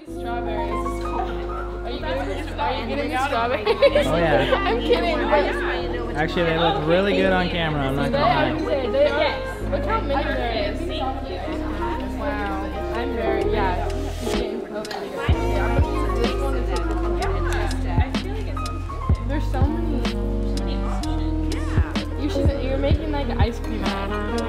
Strawberries. Are you getting the strawberries? Oh yeah. I'm kidding. Actually, they look really good on camera. I'm not gonna lie. Yes. Look how many there is. Wow. I'm very, yeah. There's so many. You're making like ice cream.